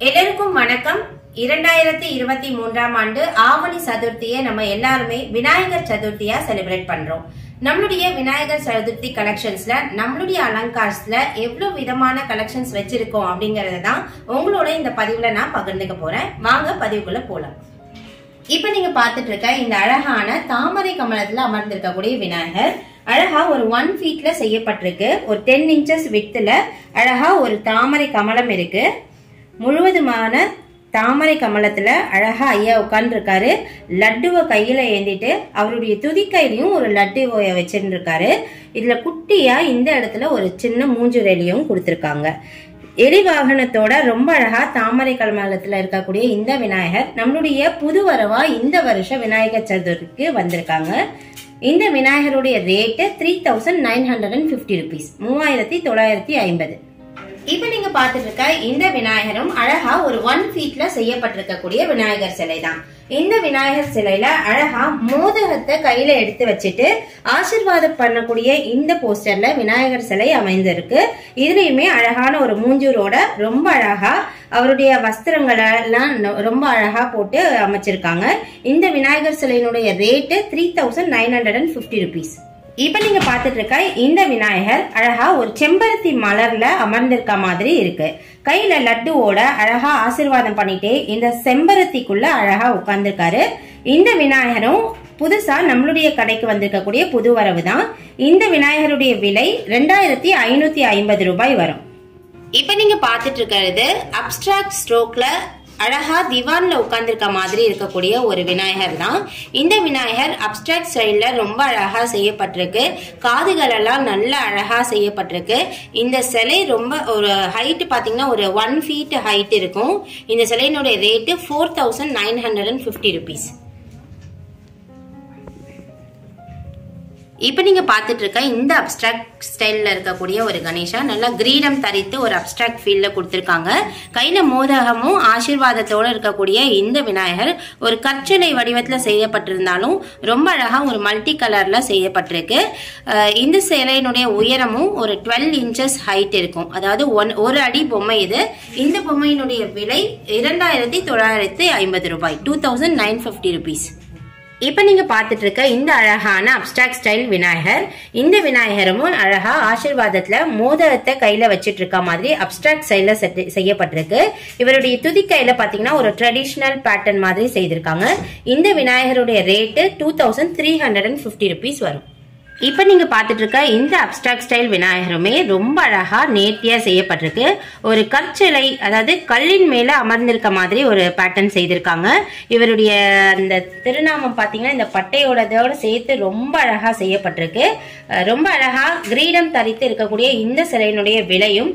எல்லாருக்கும் வணக்கம். 2023ஆம் ஆண்டு ஆவணி சதுர்த்தியை நம்ம எல்லாருமே விநாயகர் சதுர்த்தியா செலிப்ரேட் பண்றோம். நம்மளுடைய விநாயகர் சதுர்த்தி கலெக்ஷன்ஸ்ல நம்மளுடைய அலங்கார்ஸ்ல எவ்வளவு விதமான கலெக்ஷன்ஸ் வச்சிருக்கோம் அப்படிங்கறத தான் உங்களோட இந்த பதிவுல நான் பகிர்ந்துக்க போறேன். வாங்க பதிவுக்குள்ள போலாம். இப்ப நீங்க பாத்துட்டு இருக்க இந்த அழகான தாமரை கமலத்துல அமர்ந்திருக்கக்கூடிய விநாயகர் அழகா ஒரு 1 feetல செய்யப்பட்டிருக்கு. ஒரு 10 inches வித்துல அழகா ஒரு தாமரை கமலம் இருக்கு. முழுவதுமான தாமரை கமலத்துல அழகா ஐயா உட்கார்ந்து இருக்காரு. லட்டுவை கையில ஏந்திட்டு அவருடைய துதிக்கையிலையும் ஒரு லட்டுவை வச்சிருந்து இருக்காரு. இதுல குட்டியா இந்த இடத்துல ஒரு சின்ன மூஞ்சுரலியும் கொடுத்திருக்காங்க. எலி வாகனத்தோட ரொம்ப அழகா தாமரை கமலத்துல இருக்கக்கூடிய இந்த விநாயகர் நம்மளுடைய புது வரவா இந்த வருஷம் விநாயகர் சதுர்த்திக்கு வந்திருக்காங்க. இந்த விநாயகருடைய ரேட்டு 3950 rupees, 3950. இப்ப நீங்க பாத்துட்டு இருக்க இந்த விநாயகரும் அழகா ஒரு 1 feetல செய்யப்பட்டிருக்கக்கூடிய விநாயகர் சிலை தான். இந்த விநாயகர் சிலையில அழகா மோதகத்தை கையில எடுத்து வச்சுட்டு ஆசீர்வாதம் பண்ணக்கூடிய இந்த போஸ்டர்ல விநாயகர் சிலை அமைந்திருக்கு. இதுலயுமே அழகான ஒரு மூஞ்சூரோட ரொம்ப அழகா அவருடைய வஸ்திரங்களை எல்லாம் ரொம்ப அழகா போட்டு அமைச்சிருக்காங்க. இந்த விநாயகர் சிலையினுடைய ரேட்டு 3950 rupees. இப்ப நீங்க பாத்துட்டு இருக்க இந்த விநாயகர் அழகா ஒரு செம்பருத்தி மலர்ல அமர்ந்திருக்க மாதிரி இருக்கு. கையில லட்டுவோட அழகா ஆசீர்வாதம் பண்ணிட்டே இந்த செம்பருத்திக்குள்ள அழகா உட்கார்ந்துருக்காரு. இந்த விநாயகரும் புதுசா நம்மளுடைய கடைக்கு வந்திருக்கக்கூடிய புது வரவு தான். இந்த விநாயகருடைய விலை 2550 ரூபாய் வரும். இப்ப நீங்க பாத்துட்டு இருக்கிறது அப்டிராக்ட் ஸ்ட்ரோக்ல அழகா திவான்ல உட்கார்ந்துருக்க மாதிரி இருக்கக்கூடிய ஒரு விநாயகர் தான். இந்த விநாயகர் அப்டிராக்ட் ஸ்டைல்ல ரொம்ப அழகா செய்யப்பட்டிருக்கு. காதுகள் எல்லாம் நல்ல அழகா செய்யப்பட்டிருக்கு. இந்த சிலை ரொம்ப ஒரு ஹைட் பாத்தீங்கன்னா ஒரு 1 feet ஹைட் இருக்கும். இந்த சிலையினுடைய ரேட்டு 4950 rupees. இப்ப நீங்க பாத்துட்டு இருக்க இந்த அப்டிராக்ட் ஸ்டைல்ல இருக்கக்கூடிய ஒரு கணேஷா நல்லா கிரீடம் தரித்து ஒரு அப்டிராக்ட் ஃபீல்ல கொடுத்திருக்காங்க. கையில மோதகமும் ஆசீர்வாதத்தோட இருக்கக்கூடிய இந்த விநாயகர் ஒரு கற்சிலை வடிவத்துல செய்யப்பட்டிருந்தாலும் ரொம்ப அழகா ஒரு மல்டி கலர்ல செய்யப்பட்டிருக்கு. இந்த சிலையினுடைய உயரமும் ஒரு 12 inches ஹைட் இருக்கும். அதாவது 1 அடி பொம்மை இது. இந்த பொம்மையினுடைய விலை 2950 ரூபாய், 2950 rupees. இப்ப நீங்க பாத்துட்டு இருக்க இந்த அழகான அப்டிராக்ட் ஸ்டைல் விநாயகர், இந்த விநாயகரும் அழகா ஆசீர்வாதத்துல மோதிரத்தை கையில வச்சிட்டு இருக்க மாதிரி அப்டிராக்ட் ஸ்டைல்ல செய்யப்பட்டிருக்கு. இவருடைய துதி கையில பாத்தீங்கன்னா ஒரு ட்ரெடிஷனல் பேட்டர்ன் மாதிரி செய்திருக்காங்க. இந்த விநாயகருடைய ரேட்டு 2350 rupees வரும். இப்ப நீங்க பாத்துட்டு இருக்க இந்த அப்டிராக்ட் ஸ்டைல் விநாயகருமே ரொம்ப அழகா நேர்த்தியா செய்யப்பட்டிருக்கு. ஒரு கற்சிலை, அதாவது கல்லின் மேல அமர்ந்திருக்க மாதிரி ஒரு பேட்டர்ன் செய்திருக்காங்க. இவருடைய அந்த திருநாமம் பாத்தீங்கன்னா இந்த பட்டையோட சேர்த்து ரொம்ப அழகா செய்யப்பட்டிருக்கு. ரொம்ப அழகா கிரீடம் தரித்து இருக்கக்கூடிய இந்த சிலையினுடைய விலையும்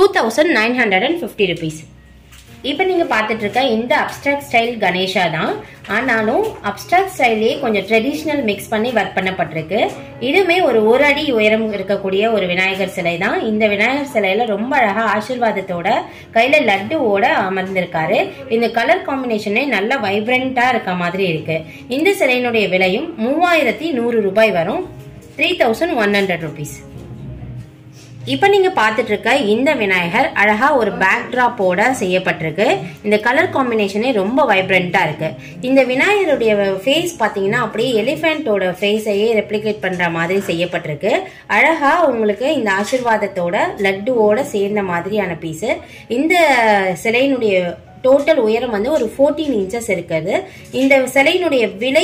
2950 rupees. இப்ப நீங்க பாத்துட்டு இருக்க இந்த அப்டிராக்ட் ஸ்டைல் கணேஷா தான். ஆனாலும் அப்டிராக்ட் ஸ்டைலே கொஞ்சம் ட்ரெடிஷனல் மிக்ஸ் பண்ணி ஒர்க் பண்ணப்பட்டிருக்கு. இதுமே ஒரு 1 அடி உயரம் இருக்கக்கூடிய ஒரு விநாயகர் சிலை தான். இந்த விநாயகர் சிலையில ரொம்ப அழகா ஆசீர்வாதத்தோட கையில லட்டுவோட அமர்ந்திருக்காரு. இந்த கலர் காம்பினேஷனே நல்ல வைப்ரண்டா இருக்க மாதிரி இருக்கு. இந்த சிலையினுடைய விலையும் 3100 ரூபாய் வரும், 3100 rupees. இப்ப நீங்க பாத்துட்டு இருக்க இந்த விநாயகர் அழகா ஒரு பேக் டிராப்போட செய்யப்பட்டிருக்கு. இந்த கலர் காம்பினேஷனே ரொம்ப வைப்ரண்டா இருக்கு. இந்த விநாயகருடைய ஃபேஸ் பாத்தீங்கன்னா அப்படியே எலிஃபென்ட்டோட ஃபேஸையே ரெப்ளிகேட் பண்ற மாதிரி செய்யப்பட்டிருக்கு. அழகா உங்களுக்கு இந்த ஆசீர்வாதத்தோட லட்டுவோட சேர்ந்த மாதிரியான பீஸ். இந்த சிலையினுடைய டோட்டல் உயரம் வந்து ஒரு 14 inches இருக்குது. இந்த சிலையினுடைய விலை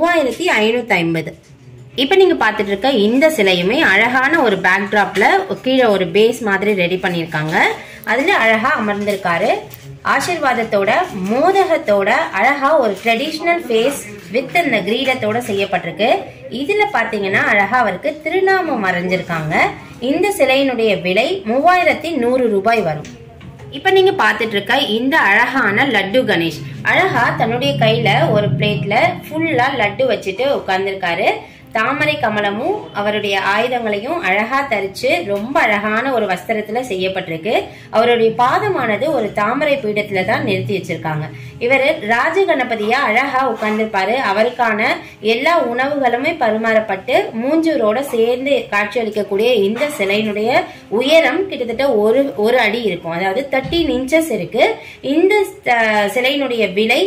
3550. இப்ப நீங்க பாத்துட்டு இருக்க இந்த சிலையுமே அழகான ஒரு பேக் டிராப்ல கீழே ஒரு பேஸ் மாதிரி ரெடி பண்ணிருக்காங்க. அதுல அழகா அமர்ந்திருக்காரு. ஆசீர்வாதத்தோட மோதகத்தோட அழகா ஒரு ட்ரெடிஷனல் ஃபேஸ் வித் இந்த கிரீடத்தோட செய்யப்பட்டிருக்கு. இதுல பாத்தீங்கன்னா அழகா அவருக்கு திருநாமம் வரைஞ்சிருக்காங்க. இந்த சிலையினுடைய விலை 3100 ரூபாய் வரும். இப்ப நீங்க பாத்துட்டு இருக்க இந்த அழகான லட்டு கணேஷ் அழகா தன்னுடைய கையில ஒரு பிளேட்ல ஃபுல்லா லட்டு வச்சுட்டு உட்கார்ந்துருக்காரு. தாமரை கமலமும் அவருடைய ஆயுதங்களையும் அழகா தரிச்சு ரொம்ப அழகான ஒரு வஸ்திரத்துல செய்யப்பட்டிருக்கு. அவருடைய பாதமானது ஒரு தாமரை பீடத்துல தான் நிறுத்தி வச்சிருக்காங்க. இவர் ராஜ கணபதியா அழகா உட்கார்ந்துருப்பாரு. அவருக்கான எல்லா உணவுகளுமே பரிமாறப்பட்டு மூஞ்சூரோட சேர்ந்து காட்சியளிக்கக்கூடிய இந்த சிலையினுடைய உயரம் கிட்டத்தட்ட ஒரு அடி இருக்கும். அதாவது 13 இன்ச்சஸ் இருக்கு. இந்த சிலையினுடைய விலை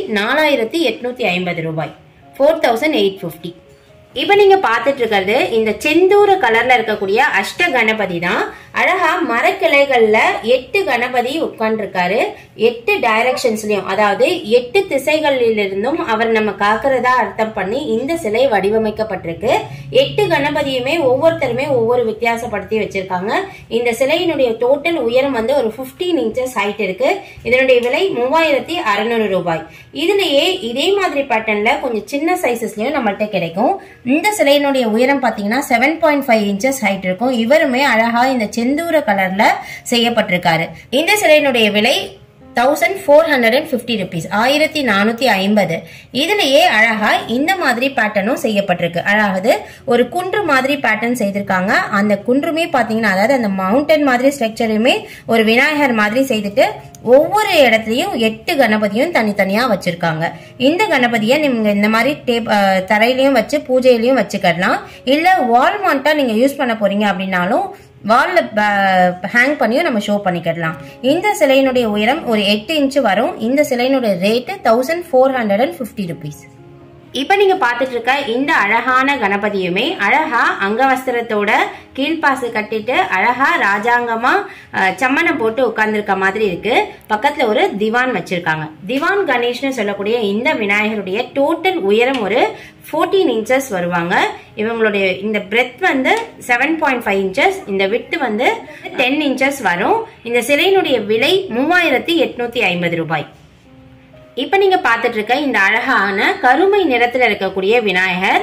4850 ரூபாய், 4850. இப்ப நீங்க பாத்துட்டு இருக்கிறது இந்த செந்தூர கலர்ல இருக்கக்கூடிய அஷ்ட கணபதி தான். அழகா மரக்கிளைகள்ல 8 கணபதி உட்கார்ந்து இருக்காரு. 8 டைரக்ஷன்ஸ்லயும், அதாவது 8 திசைகளிலிருந்தும் அவர் நம்ம காக்கிறதா அர்த்தம் பண்ணி இந்த சிலை வடிவமைக்கப்பட்டிருக்கு. 8 கணபதியுமே ஒவ்வொருத்தருமே ஒவ்வொரு வித்தியாசப்படுத்தி வச்சிருக்காங்க. இந்த சிலையினுடைய டோட்டல் உயரம் வந்து ஒரு 15 இன்ச்சஸ் ஹைட் இருக்கு. இதனுடைய விலை 3600 ரூபாய். இதுலயே இதே மாதிரி பேட்டர்ன்ல கொஞ்சம் சின்ன சைசஸ்லயும் நம்மள்ட்ட கிடைக்கும். இந்த சிலையினுடைய உயரம் பாத்தீங்கன்னா 7.5 இன்ச்சஸ் ஹைட் இருக்கும். இவருமே அழகா இந்த செந்தூர கலர்ல செய்யப்பட்டிருக்காரு. இந்த சிலையினுடைய விலை 1450 rupees, 1450. இதுலயே அழகா இந்த மாதிரி பேட்டர்னும் செய்யப்பட்டிருக்கு. அழகாவது ஒரு குன்று மாதிரி பேட்டர்ன் செய்திருக்காங்க. அந்த குன்றுமே பாத்தீங்கன்னா, அதாவது அந்த மவுண்டன் மாதிரி ஸ்ட்ரக்சருமே ஒரு விநாயகர் மாதிரி செய்துட்டு ஒவ்வொரு இடத்துலயும் 8 கணபதியும் தனித்தனியா வச்சிருக்காங்க. இந்த கணபதியை நீங்க இந்த மாதிரி தரையிலயும் வச்சு பூஜையிலயும் வச்சுக்கலாம். இல்ல வால் மவுண்டா நீங்க யூஸ் பண்ண போறீங்க அப்படின்னாலும் வால்ல ஹேங் பண்ணியும் நம்ம ஷோ பண்ணிக்கலாம். இந்த சிலையினுடைய உயரம் ஒரு 8 இன்ச் வரும். இந்த சிலையினுடைய ரேட் 1450 rupees. இப்ப நீங்க பாத்துட்டு இருக்க இந்த அழகான கணபதியுமே அழகா அங்கவஸ்திரத்தோட கீழ்பாசு கட்டிட்டு அழகா ராஜாங்கமா சம்மணம் போட்டு உட்கார்ந்துருக்க மாதிரி இருக்கு. பக்கத்துல ஒரு திவான் வச்சிருக்காங்க. திவான் கணேஷ்னு சொல்லக்கூடிய இந்த விநாயகருடைய டோட்டல் உயரம் ஒரு 14 இன்ச்சஸ் வருவாங்க. இவங்களுடைய இந்த பிரெத் வந்து 7.5 இன்ச்சஸ், இந்த விட்டு வந்து 10 இன்ச்சஸ் வரும். இந்த சிலையினுடைய விலை 3850 ரூபாய். இப்ப நீங்க பாத்துட்டு இருக்க இந்த அழகான கருமை நிறத்துல இருக்கக்கூடிய விநாயகர்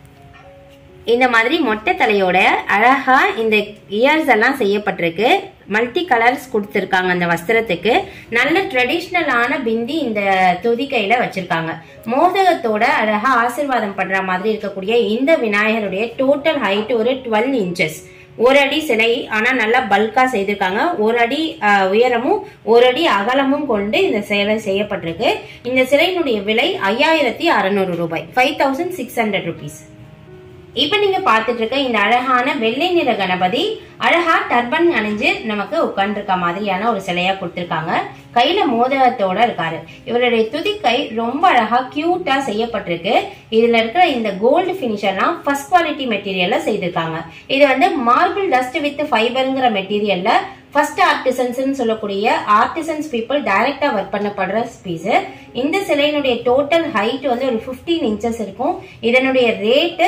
இந்த மாதிரி மொட்டை தலையோட அழகா இந்த இயர்ஸ் எல்லாம் செய்யப்பட்டிருக்கு. மல்டி கலர்ஸ் கொடுத்திருக்காங்க அந்த வஸ்திரத்துக்கு. நல்ல ட்ரெடிஷ்னலான பிந்தி இந்த துதிக்கையில வச்சிருக்காங்க. மோதகத்தோட அழகா ஆசீர்வாதம் பண்ற மாதிரி இருக்கக்கூடிய இந்த விநாயகருடைய டோட்டல் ஹைட் ஒரு 12 இன்ச்சஸ். ஒரு அடி சிலை, ஆனா நல்லா பல்கா செய்திருக்காங்க. ஒரு அடி உயரமும் ஒரு அடி அகலமும் கொண்டு இந்த சிலை செய்யப்பட்டிருக்கு. இந்த சிலையினுடைய விலை 5600 ரூபாய், 5600 rupees. இப்ப நீங்க பாத்துட்டு இருக்க இந்த அழகான வெள்ளை நிற கணபதி அழகா டர்பன் அணிஞ்சு நமக்கு உட்கார்ந்து இருக்க மாதிரியான ஒரு சிலையா கொடுத்திருக்காங்க. கையில மோதகத்தோட இருக்காரு. இவருடைய துதிக்கை ரொம்ப அழகா கியூட்டா செய்யப்பட்டிருக்கு. இதுல இருக்கிற இந்த கோல்டு பினிஷ் எல்லாம் ஃபர்ஸ்ட் குவாலிட்டி மெட்டீரியல்ல செய்திருக்காங்க. இது வந்து மார்பிள் டஸ்ட் வித் ஃபைபர்ங்கிற மெட்டீரியல்ல ஃபர்ஸ்ட் ஆர்டிசன்ஸ் சொல்லக்கூடிய ஆர்டிசன்ஸ் பீப்புள் டைரக்டா ஒர்க் பண்ணப்படுற பீஸ். இந்த சிலையினுடைய டோட்டல் ஹைட் வந்து ஒரு 15 இன்ச்சஸ் இருக்கும். இதனுடைய ரேட்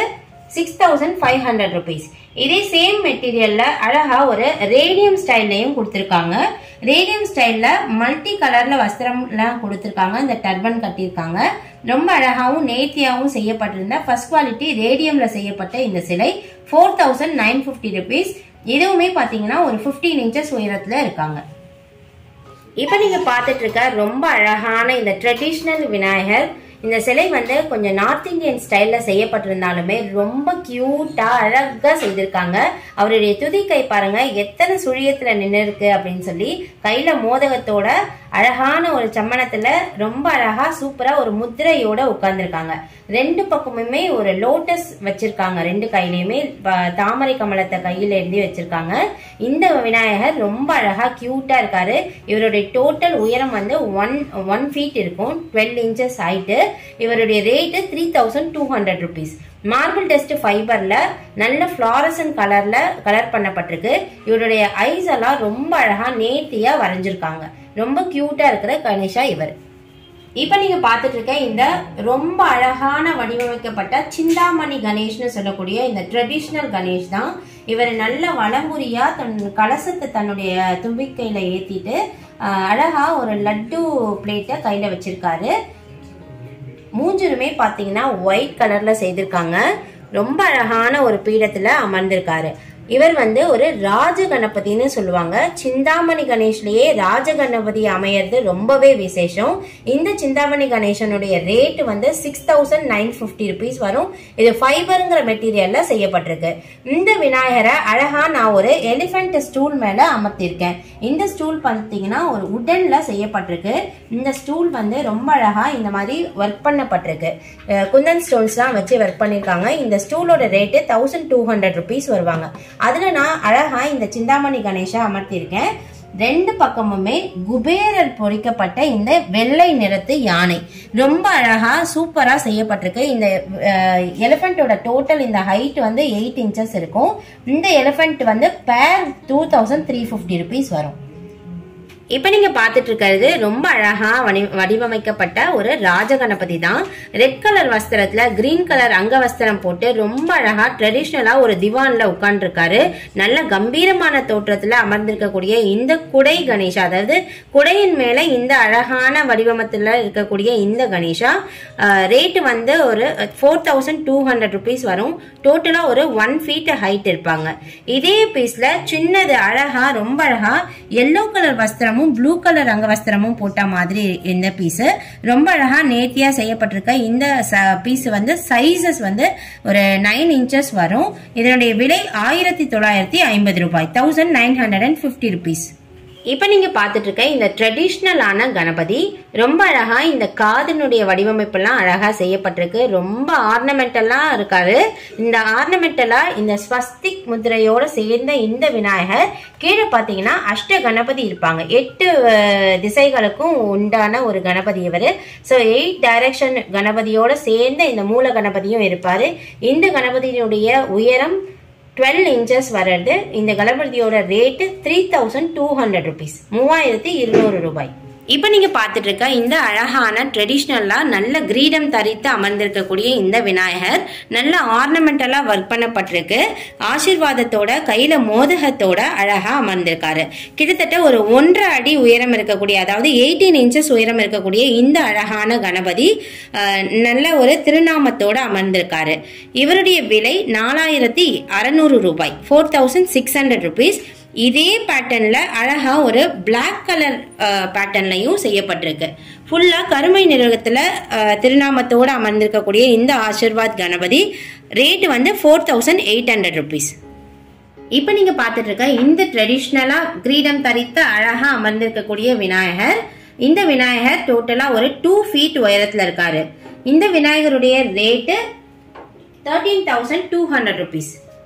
6500 rupees. இதே சேம் மெட்டீரியல்ல அழகா ஒரு ரேடியம் ஸ்டைல்லையும் கொடுத்திருக்காங்க. ரேடியம் ஸ்டைல்ல மல்டி கலர்ல வஸ்திரம் எல்லாம் கொடுத்திருக்காங்க. இந்த டர்பன் கட்டியிருக்காங்க. ரொம்ப அழகாவும் நேர்த்தியாவும் செய்யப்பட்டிருந்த ஃபர்ஸ்ட் குவாலிட்டி ரேடியம்ல செய்யப்பட்ட இந்த சிலை 4950 rupees. இதுவுமே பாத்தீங்கன்னா ஒரு 15 இன்ச்சஸ் உயரத்துல இருக்காங்க. இப்ப நீங்க பாத்துட்டு இருக்க ரொம்ப அழகான இந்த ட்ரெடிஷனல் விநாயகர். இந்த சிலை வந்து கொஞ்சம் நார்த் இந்தியன் ஸ்டைல்ல செய்யப்பட்டிருந்தாலுமே ரொம்ப கியூட்டா அழகா செய்திருக்காங்க. அவருடைய துதிக்கை பாருங்க எத்தனை சுழியத்துல நின்று இருக்கு அப்படின்னு சொல்லி. கையில மோதகத்தோட அழகான ஒரு சம்மணத்துல ரொம்ப அழகா சூப்பரா ஒரு முத்திரையோட உட்கார்ந்துருக்காங்க. ரெண்டு பக்கமுமே ஒரு லோட்டஸ் வச்சிருக்காங்க. ரெண்டு கையிலயுமே தாமரை கமலத்தை கையில எழுதி வச்சிருக்காங்க. இந்த விநாயகர் ரொம்ப அழகா கியூட்டா இருக்காரு. இவருடைய டோட்டல் உயரம் வந்து 1 feet இருக்கும், 12 inches ஹைட். இவருடைய ரேட் 3200 rupees. மார்பிள் டஸ்ட் ஃபைபர்ல நல்ல ஃப்ளாரசன்ட் கலர்ல கலர் பண்ணப்பட்டிருக்கு. இவருடைய ஐஸ் எல்லாம் ரொம்ப அழகா நேர்த்தியா வரைஞ்சிருக்காங்க. ரொம்ப கியூட்டா இருக்கிற கணேஷா இவர். இப்ப நீங்க பாத்துட்டு இருக்க இந்த ரொம்ப அழகான வடிவமைக்கப்பட்ட சிந்தாமணி கணேஷ்னு சொல்லக்கூடிய இந்த ட்ரெடிஷனல் கணேஷ் தான். இவர் நல்ல வலம்புரியா தன் கலசத்தை தன்னுடைய தும்பிக்கையில ஏத்திட்டு அழகா ஒரு லட்டு பிளேட்டை கையில வச்சிருக்காரு. மூஞ்சுருமே பாத்தீங்கன்னா ஒயிட் கலர்ல செய்திருக்காங்க. ரொம்ப அழகான ஒரு பீடத்துல அமர்ந்திருக்காரு. இவர் வந்து ஒரு ராஜ கணபதினு சொல்லுவாங்க. சிந்தாமணி கணேஷ்லயே ராஜ கணபதி அமையறது ரொம்பவே விசேஷம். இந்த சிந்தாமணி கணேசனுடைய ரேட் வந்து 6950 rupees வரும். இது ஃபைபர்ங்கிற மெட்டீரியல்ல செய்யப்பட்டிருக்கு. இந்த விநாயகரை அழகா நான் ஒரு எலிபென்ட் ஸ்டூல் மேல அமர்த்திருக்கேன். இந்த ஸ்டூல் பாத்தீங்கன்னா ஒரு உடன்ல செய்யப்பட்டிருக்கு. இந்த ஸ்டூல் வந்து ரொம்ப அழகா இந்த மாதிரி ஒர்க் பண்ணப்பட்டிருக்கு. குந்தன் ஸ்டோன்ஸ் தான் வச்சு ஒர்க் பண்ணிருக்காங்க. இந்த ஸ்டூலோட ரேட் 1200 rupees வருவாங்க. அதுல நான் அழகா இந்த சிந்தாமணி கணேஷா அமர்த்திருக்கேன். ரெண்டு பக்கமுமே குபேரர் பொறிக்கப்பட்ட இந்த வெள்ளை நிறத்து யானை ரொம்ப அழகா சூப்பரா செய்யப்பட்டிருக்கு. இந்த எலிபென்ட்டோட டோட்டல் இந்த ஹைட் வந்து 8 inches இருக்கும். இந்த எலிபென்ட் வந்து பேர் 2350 rupees வரும். இப்ப நீங்க பாத்துட்டு இருக்கிறது ரொம்ப அழகா வடிவமைக்கப்பட்ட ஒரு ராஜகணபதி தான். ரெட் கலர் வஸ்திரத்துல கிரீன் கலர் அங்க வஸ்திரம் போட்டு ரொம்ப அழகா ட்ரெடிஷனலா ஒரு திவான்ல உட்கார்ந்து இருக்காரு. நல்ல கம்பீரமான தோற்றத்துல அமர்ந்திருக்கக்கூடிய இந்த குடை கணேஷா, அதாவது குடையின் மேல இந்த அழகான வடிவமத்துல இருக்கக்கூடிய இந்த கணேஷா ரேட் வந்து ஒரு 4200 rupees வரும். டோட்டலா ஒரு 1 feet ஹைட் இருப்பாங்க. இதே பீஸ்ல சின்னது அழகா ரொம்ப அழகா எல்லோ கலர் வஸ்திரமும் ப்ளூ கலர் அங்க வஸ்திரமும் போட்ட மாதிரி இந்த பீஸ் ரொம்ப அழகா நேர்த்தியா செய்யப்பட்டிருக்க. இந்த பீஸ் வந்து சைசஸ் வந்து ஒரு 9 inches வரும். இதனுடைய விலை 1950 ரூபாய், 1950 rupees. இப்ப நீங்க பாத்துட்டு இருக்க இந்த ட்ரெடிஷ்னலான கணபதி ரொம்ப அழகா இந்த காதினுடைய வடிவமைப்பு எல்லாம் அழகா செய்யப்பட்டிருக்கு. ரொம்ப ஆர்னமெண்டலா இருக்காரு. இந்த ஆர்னமெண்டலா இந்த ஸ்வஸ்திக் முத்திரையோட சேர்ந்த இந்த விநாயகர் கீழே பாத்தீங்கன்னா அஷ்ட கணபதி இருப்பாங்க. 8 திசைகளுக்கும் உண்டான ஒரு கணபதி இவரு. சோ 8 டைரக்ஷன் கணபதியோட சேர்ந்த இந்த மூல கணபதியும் இருப்பாரு. இந்த கணபதியினுடைய உயரம் 12 inches வருது. இந்த கணபதியோட ரேட் 3200 rupees, 3200 ரூபாய். இப்ப நீங்க பாத்துட்டு இருக்க இந்த அழகான ட்ரெடிஷ்னலா நல்ல கிரீடம் தரித்து அமர்ந்திருக்கக்கூடிய இந்த விநாயகர் நல்ல ஆர்னமெண்டலா ஒர்க் பண்ணப்பட்டிருக்கு. ஆசீர்வாதத்தோட கையில மோதகத்தோட அழகா அமர்ந்திருக்காரு. கிட்டத்தட்ட ஒரு 1.5 அடி உயரம் இருக்கக்கூடிய, அதாவது 18 inches உயரம் இருக்கக்கூடிய இந்த அழகான கணபதி நல்ல ஒரு திருநாமத்தோட அமர்ந்திருக்காரு. இவருடைய விலை 4600 ரூபாய், 4600 rupees. இதே பேட்டர்ன்ல அழகா ஒரு பிளாக் கலர் பேட்டர்ன்லயும் செய்யப்பட்டிருக்கு. ஃபுல்லா கருமை நிறத்துல திருநாமத்தோட அமர்ந்திருக்கக்கூடிய இந்த ஆசீர்வாத் கணபதி ரேட் வந்து 4800 rupees. இப்ப நீங்க பாத்துட்டு இருக்க இந்த ட்ரெடிஷ்னலா கிரீடம் தரித்த அழகா அமர்ந்திருக்கக்கூடிய விநாயகர், இந்த விநாயகர் டோட்டலா ஒரு 2 feet உயரத்துல இருக்காரு. இந்த விநாயகருடைய ரேட் 13200 rupees.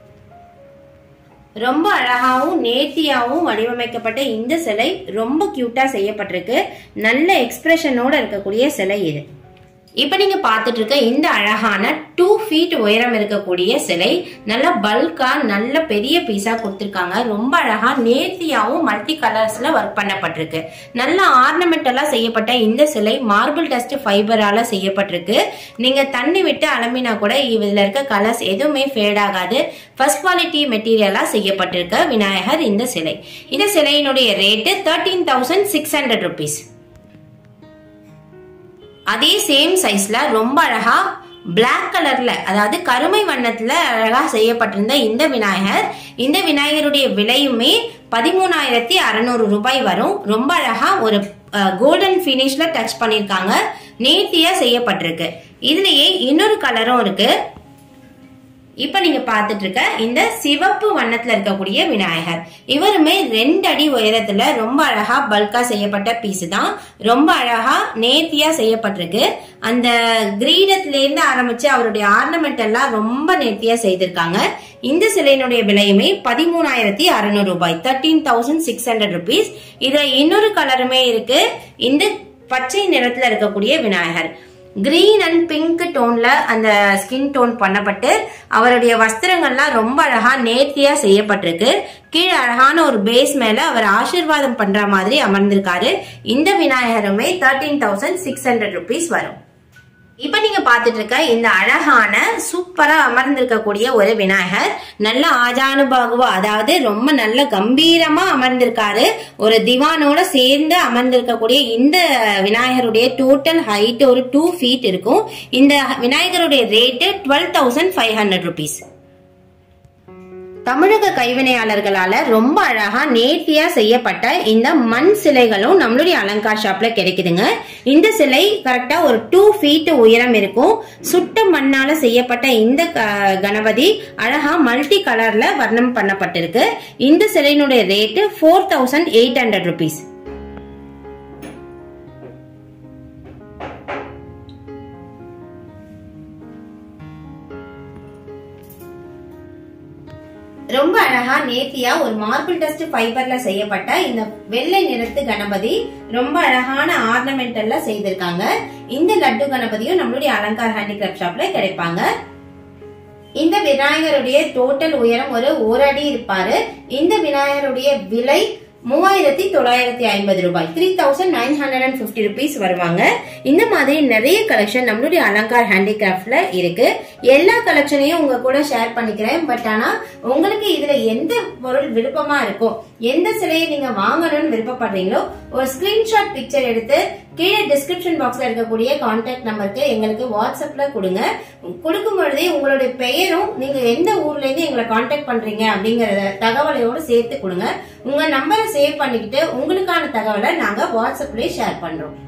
ரொம்ப அழகாவும் நேர்த்தியாவும் வடிவமைக்கப்பட்ட இந்த சிலை ரொம்ப கியூட்டா செய்யப்பட்டிருக்கு. நல்ல எக்ஸ்பிரஷனோட இருக்கக்கூடிய சிலை இது. இப்ப நீங்க பாத்துட்டு இருக்க இந்த அழகான 2 feet உயரம் இருக்கக்கூடிய சிலை நல்ல பல்கா நல்ல பெரிய பீஸா கொடுத்திருக்காங்க. ரொம்ப அழகா நேர்த்தியாவும் மல்டி கலர்ஸ்ல ஒர்க் பண்ணப்பட்டிருக்கு. நல்ல ஆர்னமெண்டலா செய்யப்பட்ட இந்த சிலை மார்பிள் டஸ்ட் ஃபைபரால செய்யப்பட்டிருக்கு. நீங்க தண்ணி விட்டு அலம்பினா கூட இதுல இருக்க கலர்ஸ் எதுவுமே ஃபேட் ஆகாது. ஃபர்ஸ்ட் குவாலிட்டி மெட்டீரியலா செய்யப்பட்டிருக்க விநாயகர் இந்த சிலை. இந்த சிலையினுடைய ரேட் 13600 rupees. அதே சேம் சைஸ்ல ரொம்ப அழகா பிளாக் கலர்ல, அதாவது கருமை வண்ணத்துல அழகா செய்யப்பட்டிருந்த இந்த விநாயகர், இந்த விநாயகருடைய விலையுமே 13600 ரூபாய் வரும். ரொம்ப அழகா ஒரு கோல்டன் பினிஷ்ல டச் பண்ணிருக்காங்க. நேர்த்தியா செய்யப்பட்டிருக்கு. இதுலயே இன்னொரு கலரும் இருக்கு. இப்ப நீங்க பாத்துட்டு இருக்க இந்த சிவப்பு வண்ணத்துல இருக்கக்கூடிய விநாயகர், இவருமே 2 அடி உயரத்துல ரொம்ப அழகா பல்கா செய்யப்பட்ட பீஸ் தான். ரொம்ப அழகா நேர்த்தியா செய்யப்பட்டிருக்கு. அந்த கிரீடத்துல இருந்து ஆரம்பிச்சு அவருடைய ஆர்னமெண்ட் எல்லாம் ரொம்ப நேர்த்தியா செய்திருக்காங்க. இந்த சிலையினுடைய விலையுமே 13600 ரூபாய், 13600 rupees. இதுல இன்னொரு கலருமே இருக்கு. இந்த பச்சை நிறத்துல இருக்கக்கூடிய விநாயகர் கிரீன் அண்ட் பிங்க் டோன்ல அந்த ஸ்கின் டோன் பண்ணப்பட்டு அவருடைய வஸ்திரங்கள்லாம் ரொம்ப அழகா நேர்த்தியா செய்யப்பட்டிருக்கு. கீழே அழகான ஒரு பேஸ் மேல அவர் ஆசீர்வாதம் பண்ற மாதிரி அமர்ந்திருக்காரு. இந்த விநாயகருமே 13600 rupees வரும். இப்ப நீங்க பாத்துட்டு இருக்க இந்த அழகான சூப்பரா அமர்ந்திருக்கக்கூடிய ஒரு விநாயகர் நல்ல ஆஜானுபாகுவா, அதாவது ரொம்ப நல்ல கம்பீரமா அமர்ந்திருக்காரு. ஒரு திவானோட சேர்ந்து அமர்ந்திருக்கக்கூடிய இந்த விநாயகருடைய டோட்டல் ஹைட் ஒரு 2 feet இருக்கும். இந்த விநாயகருடைய ரேட் 12500 rupees. தமிழக கைவினையாளர்களால ரொம்ப அழகா நேர்த்தியா செய்யப்பட்ட இந்த மண் சிலைகளும் நம்மளுடைய அலங்கார் ஷாப்ல கிடைக்குதுங்க. இந்த சிலை கரெக்டா ஒரு 2 feet உயரம் இருக்கும். சுட்ட மண்ணால செய்யப்பட்ட இந்த கணபதி அழகா மல்டி கலர்ல வர்ணம் பண்ணப்பட்டிருக்கு. இந்த சிலையினுடைய ரேட் 4800 rupees. ரொம்ப அழகா நேர்த்தியா ஒரு மார்பிள் டஸ்ட் ஃபைபர்ல செய்யப்பட்ட இந்த வெள்ளை நிறத்து கணபதி ரொம்ப அழகான ஆர்னமெண்டல்ல செய்திருக்காங்க. இந்த லட்டு கணபதியும் நம்மளுடைய அலங்கார் ஹேண்டிகிராஃப்ட் ஷாப்ல கிடைப்பாங்க. இந்த விநாயகருடைய டோட்டல் உயரம் ஒரு 1 அடி இருப்பாரு. இந்த விநாயகருடைய விலை 3950 ரூபாய், 3950 rupees வருவாங்க. இந்த மாதிரி நிறைய கலெக்ஷன் நம்மளுடைய அலங்கார் ஹேண்டிகிராஃப்ட்ல இருக்கு. எல்லா கலெக்ஷனையும் உங்க கூட ஷேர் பண்ணிக்கிறேன். பட் ஆனா உங்களுக்கு இதுல எந்த பொருள் விருப்பமா இருக்கோ, எந்த சிலையை நீங்க வாங்கணும்னு விருப்பப்படுறீங்களோ ஒரு ஸ்கிரீன்ஷாட் பிக்சர் எடுத்து கீழே டிஸ்கிரிப்ஷன் பாக்ஸ்ல இருக்கக்கூடிய கான்டாக்ட் நம்பருக்கு எங்களுக்கு வாட்ஸ்அப்ல கொடுங்க. கொடுக்கும் பொழுதே உங்களுடைய பெயரும் நீங்க எந்த ஊர்ல இருந்து எங்களை கான்டாக்ட் பண்றீங்க அப்படிங்கறத தகவலையோடு சேர்த்து கொடுங்க. உங்க நம்பரை சேவ் பண்ணிக்கிட்டு உங்களுக்கான தகவலை நாங்க வாட்ஸ்அப்லயே ஷேர் பண்றோம்.